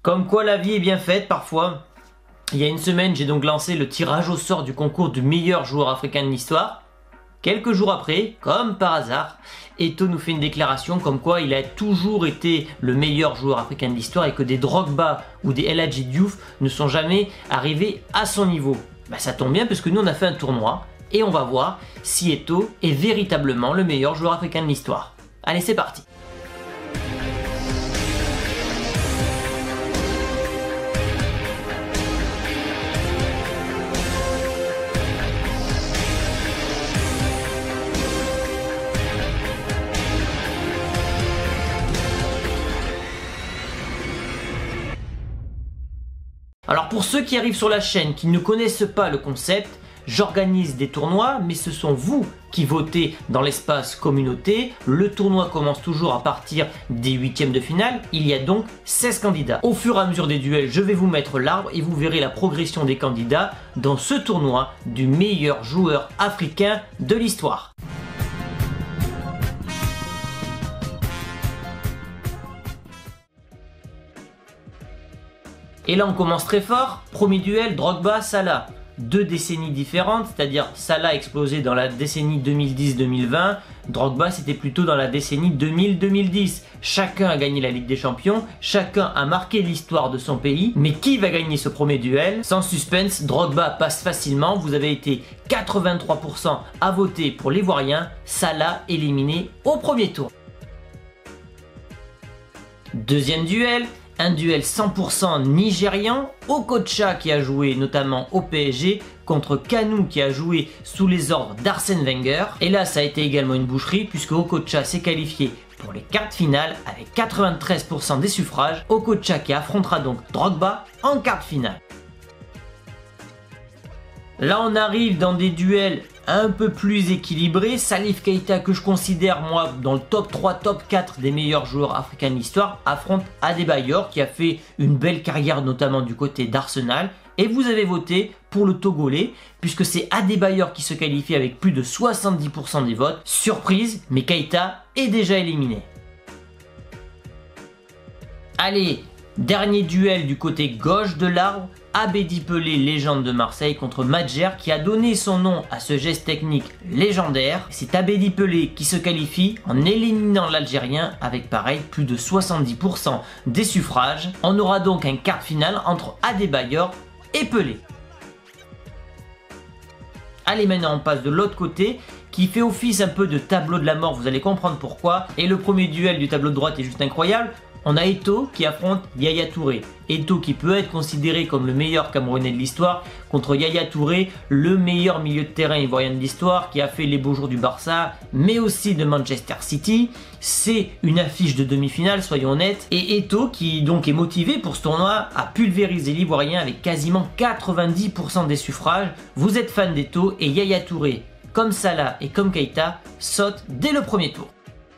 Comme quoi la vie est bien faite parfois. Il y a une semaine, j'ai donc lancé le tirage au sort du concours du meilleur joueur africain de l'histoire. Quelques jours après, comme par hasard, Eto'o nous fait une déclaration comme quoi il a toujours été le meilleur joueur africain de l'histoire et que des Drogba ou des El Hadji Diouf ne sont jamais arrivés à son niveau. Ça tombe bien parce que nous on a fait un tournoi et on va voir si Eto'o est véritablement le meilleur joueur africain de l'histoire. Allez, c'est parti! Alors pour ceux qui arrivent sur la chaîne, qui ne connaissent pas le concept, j'organise des tournois, mais ce sont vous qui votez dans l'espace communauté. Le tournoi commence toujours à partir des huitièmes de finale. Il y a donc 16 candidats. Au fur et à mesure des duels, je vais vous mettre l'arbre et vous verrez la progression des candidats dans ce tournoi du meilleur joueur africain de l'histoire. Et là on commence très fort, premier duel Drogba-Salah. Deux décennies différentes, c'est-à-dire Salah a explosé dans la décennie 2010-2020, Drogba c'était plutôt dans la décennie 2000-2010. Chacun a gagné la Ligue des Champions, chacun a marqué l'histoire de son pays, mais qui va gagner ce premier duel? Sans suspense, Drogba passe facilement, vous avez été 83% à voter pour l'Ivoirien, Salah éliminé au premier tour. Deuxième duel, un duel 100% nigérian, Okocha qui a joué notamment au PSG contre Kanu qui a joué sous les ordres d'Arsène Wenger. Et là ça a été également une boucherie puisque Okocha s'est qualifié pour les quarts de finale avec 93% des suffrages. Okocha qui affrontera donc Drogba en quart de finale. Là on arrive dans des duels un peu plus équilibrés. Salif Keita, que je considère moi dans le top 3, top 4 des meilleurs joueurs africains de l'histoire, affronte Adebayor qui a fait une belle carrière notamment du côté d'Arsenal. Et vous avez voté pour le Togolais puisque c'est Adebayor qui se qualifie avec plus de 70% des votes. Surprise, mais Keita est déjà éliminé. Allez, dernier duel du côté gauche de l'arbre. Abedi Pelé, légende de Marseille, contre Madjer qui a donné son nom à ce geste technique légendaire. C'est Abedi Pelé qui se qualifie en éliminant l'Algérien avec pareil plus de 70% des suffrages. On aura donc un quart de finale entre Adebayor et Pelé. Allez, maintenant on passe de l'autre côté qui fait office un peu de tableau de la mort, vous allez comprendre pourquoi. Et le premier duel du tableau de droite est juste incroyable. On a Eto'o qui affronte Yaya Touré. Eto'o qui peut être considéré comme le meilleur Camerounais de l'histoire contre Yaya Touré, le meilleur milieu de terrain ivoirien de l'histoire qui a fait les beaux jours du Barça, mais aussi de Manchester City. C'est une affiche de demi-finale, soyons honnêtes. Et Eto'o qui donc est motivé pour ce tournoi a pulvérisé l'Ivoirien avec quasiment 90% des suffrages. Vous êtes fan d'Eto'o et Yaya Touré, comme Salah et comme Keita, saute dès le premier tour.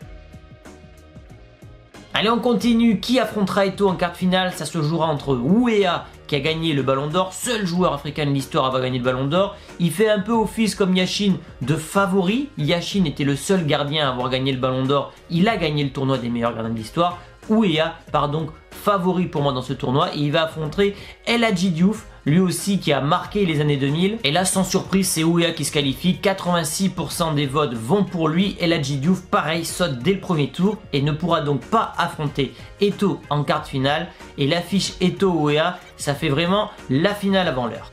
Allez, on continue. Qui affrontera Eto'o en quart de finale? Ça se jouera entre Ouéa qui a gagné le Ballon d'Or, seul joueur africain de l'histoire à avoir gagné le Ballon d'Or. Il fait un peu office comme Yachine de favori. Yachine était le seul gardien à avoir gagné le Ballon d'Or. Il a gagné le tournoi des meilleurs gardiens de l'histoire. Ouéa part donc favori pour moi dans ce tournoi et il va affronter El Hadji Diouf, lui aussi qui a marqué les années 2000. Et là sans surprise c'est Ouéa qui se qualifie, 86% des votes vont pour lui. El Hadji Diouf pareil saute dès le premier tour et ne pourra donc pas affronter Eto'o en quart de finale. Et l'affiche Eto'o-Ouéa ça fait vraiment la finale avant l'heure.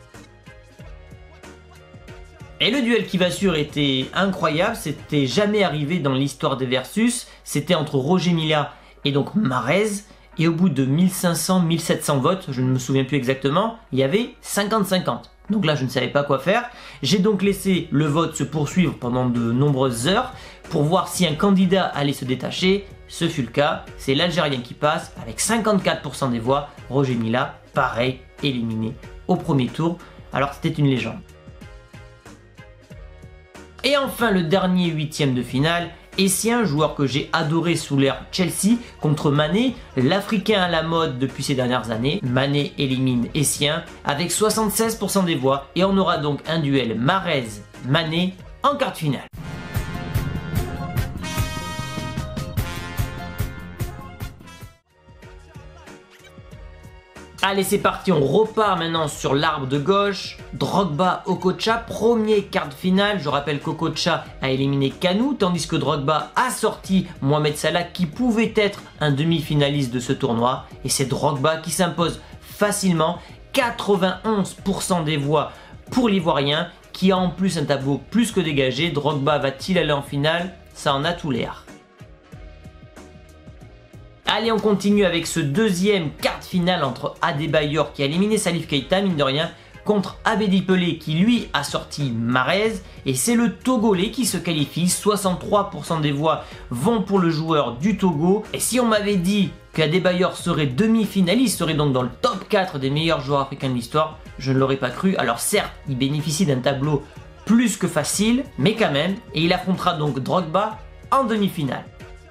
Et le duel qui va suivre était incroyable, c'était jamais arrivé dans l'histoire des versus. C'était entre Roger Milla et donc Mahrez. Et au bout de 1500-1700 votes, je ne me souviens plus exactement, il y avait 50-50. Donc là, je ne savais pas quoi faire. J'ai donc laissé le vote se poursuivre pendant de nombreuses heures pour voir si un candidat allait se détacher. Ce fut le cas, c'est l'Algérien qui passe avec 54% des voix. Roger Milla, pareil, éliminé au premier tour, alors que c'était une légende. Et enfin, le dernier huitième de finale. Essien, joueur que j'ai adoré sous l'ère Chelsea, contre Mané, l'Africain à la mode depuis ces dernières années. Mané élimine Essien avec 76% des voix et on aura donc un duel Mahrez-Mané en quart de finale. Allez, c'est parti, on repart maintenant sur l'arbre de gauche. Drogba, Okocha, premier quart de finale. Je rappelle qu'Okocha a éliminé Kanou, tandis que Drogba a sorti Mohamed Salah qui pouvait être un demi-finaliste de ce tournoi. Et c'est Drogba qui s'impose facilement, 91% des voix pour l'Ivoirien, qui a en plus un tableau plus que dégagé. Drogba va-t-il aller en finale? Ça en a tout l'air. Allez, on continue avec ce deuxième quart de finale entre Adebayor qui a éliminé Salif Keita, mine de rien, contre Abedi Pelé qui lui a sorti Mahrez. Et c'est le Togolais qui se qualifie, 63% des voix vont pour le joueur du Togo. Et si on m'avait dit qu'Adebayor serait demi-finaliste, serait donc dans le top 4 des meilleurs joueurs africains de l'histoire, je ne l'aurais pas cru. Alors certes, il bénéficie d'un tableau plus que facile, mais quand même, et il affrontera donc Drogba en demi-finale.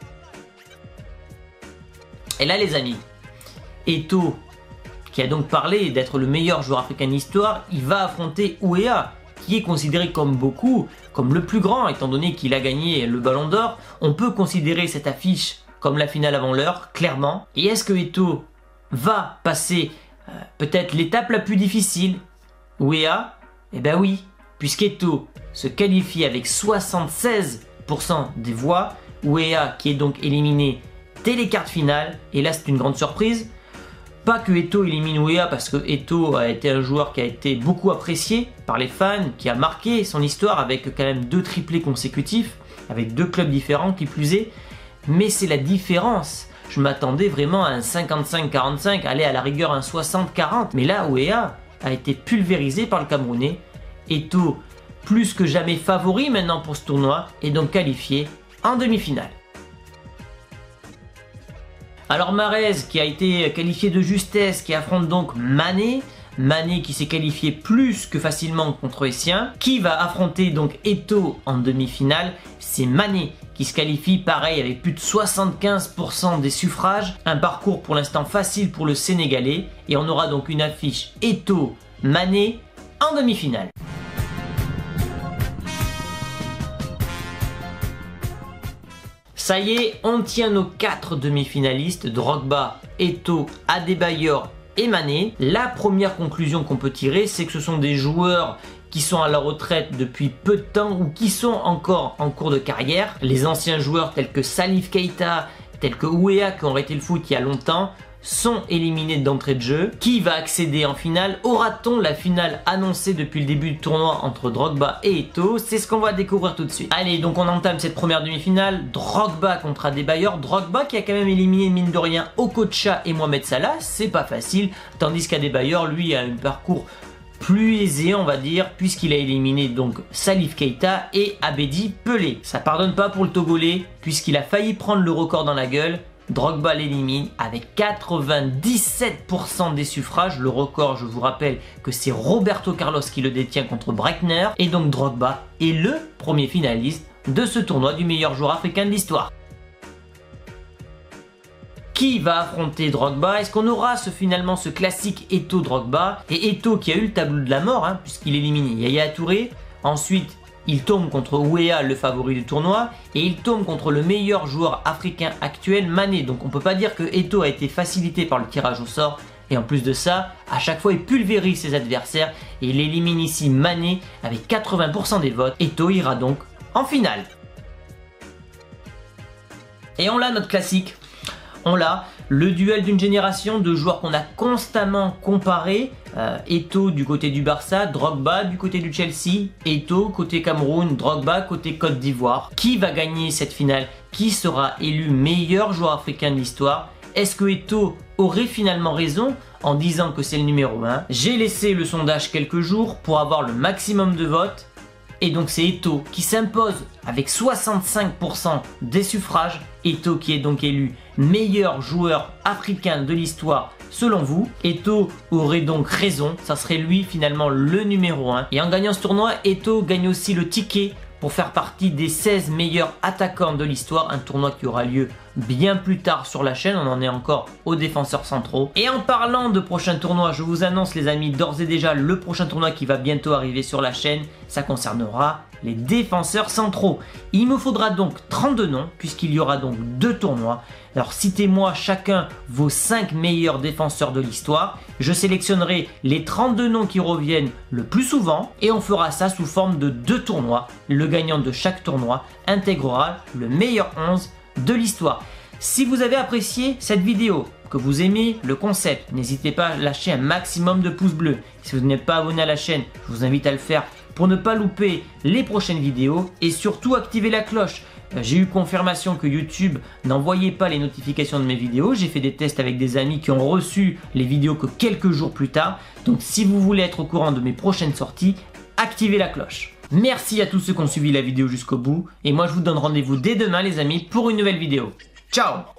Et là les amis, Eto'o, qui a donc parlé d'être le meilleur joueur africain de l'histoire, il va affronter Ouéa, qui est considéré comme beaucoup, comme le plus grand, étant donné qu'il a gagné le Ballon d'Or. On peut considérer cette affiche comme la finale avant l'heure, clairement. Et est-ce que Eto'o va passer peut-être l'étape la plus difficile, Ouéa? Eh ben oui, puisqu'Eto'o se qualifie avec 76% des voix, Ouéa qui est donc éliminé dès les quarts de finale, et là c'est une grande surprise. Pas que Eto'o élimine Ouéa, parce que Eto'o a été un joueur qui a été beaucoup apprécié par les fans, qui a marqué son histoire avec quand même 2 triplés consécutifs, avec 2 clubs différents qui plus est, mais c'est la différence. Je m'attendais vraiment à un 55-45, aller à la rigueur un 60-40, mais là Ouéa a été pulvérisé par le Camerounais. Eto'o plus que jamais favori maintenant pour ce tournoi, et donc qualifié en demi-finale. Alors Mahrez qui a été qualifié de justesse, qui affronte donc Mané. Mané qui s'est qualifié plus que facilement contre Essien. Qui va affronter donc Eto'o en demi-finale? C'est Mané qui se qualifie pareil avec plus de 75% des suffrages. Un parcours pour l'instant facile pour le Sénégalais. Et on aura donc une affiche Eto'o-Mané en demi-finale. Ça y est, on tient nos 4 demi-finalistes, Drogba, Eto'o, Adebayor et Mané. La première conclusion qu'on peut tirer, c'est que ce sont des joueurs qui sont à la retraite depuis peu de temps ou qui sont encore en cours de carrière. Les anciens joueurs tels que Salif Keita, tels que Ouéa qui ont arrêté le foot il y a longtemps, sont éliminés d'entrée de jeu. Qui va accéder en finale? Aura-t-on la finale annoncée depuis le début du tournoi entre Drogba et Eto'o? C'est ce qu'on va découvrir tout de suite. Allez, donc on entame cette première demi-finale. Drogba contre Adebayor. Drogba qui a quand même éliminé, mine de rien, Okocha et Mohamed Salah. C'est pas facile. Tandis qu'Adebayor, lui, a un parcours plus aisé, on va dire, puisqu'il a éliminé donc Salif Keita et Abedi Pelé. Ça pardonne pas pour le Togolais, puisqu'il a failli prendre le record dans la gueule. Drogba l'élimine avec 97% des suffrages. Le record, je vous rappelle que c'est Roberto Carlos qui le détient contre Breitner. Et donc Drogba est le premier finaliste de ce tournoi du meilleur joueur africain de l'histoire. Qui va affronter Drogba? Est-ce qu'on aura finalement ce classique Eto'o-Drogba? Et Eto'o qui a eu le tableau de la mort, puisqu'il élimine Yaya Touré. Ensuite, il tombe contre Ouéa, le favori du tournoi, et il tombe contre le meilleur joueur africain actuel, Mané. Donc on peut pas dire que Eto'o a été facilité par le tirage au sort. Et en plus de ça, à chaque fois il pulvérise ses adversaires et il élimine ici Mané avec 80% des votes. Eto'o ira donc en finale. Et on l'a notre classique. On l'a, le duel d'une génération de joueurs qu'on a constamment comparés. Eto'o du côté du Barça, Drogba du côté du Chelsea, Eto'o côté Cameroun, Drogba côté Côte d'Ivoire. Qui va gagner cette finale? Qui sera élu meilleur joueur africain de l'histoire? Est-ce que Eto'o aurait finalement raison en disant que c'est le numéro 1? J'ai laissé le sondage quelques jours pour avoir le maximum de votes. Et donc c'est Eto'o qui s'impose avec 65% des suffrages. Eto'o qui est donc élu meilleur joueur africain de l'histoire selon vous. Eto'o aurait donc raison, ça serait lui finalement le numéro 1. Et en gagnant ce tournoi, Eto'o gagne aussi le ticket pour faire partie des 16 meilleurs attaquants de l'histoire. Un tournoi qui aura lieu bien plus tard sur la chaîne, on en est encore aux défenseurs centraux. Et en parlant de prochains tournois, je vous annonce les amis d'ores et déjà le prochain tournoi qui va bientôt arriver sur la chaîne, ça concernera les défenseurs centraux. Il me faudra donc 32 noms puisqu'il y aura donc 2 tournois. Alors citez-moi chacun vos 5 meilleurs défenseurs de l'histoire. Je sélectionnerai les 32 noms qui reviennent le plus souvent et on fera ça sous forme de 2 tournois. Le gagnant de chaque tournoi intégrera le meilleur 11 de l'histoire. Si vous avez apprécié cette vidéo, que vous aimez le concept, n'hésitez pas à lâcher un maximum de pouces bleus. Si vous n'êtes pas abonné à la chaîne, je vous invite à le faire pour ne pas louper les prochaines vidéos et surtout activer la cloche. J'ai eu confirmation que YouTube n'envoyait pas les notifications de mes vidéos. J'ai fait des tests avec des amis qui ont reçu les vidéos que quelques jours plus tard. Donc si vous voulez être au courant de mes prochaines sorties, activez la cloche. Merci à tous ceux qui ont suivi la vidéo jusqu'au bout et moi je vous donne rendez-vous dès demain les amis pour une nouvelle vidéo. Ciao!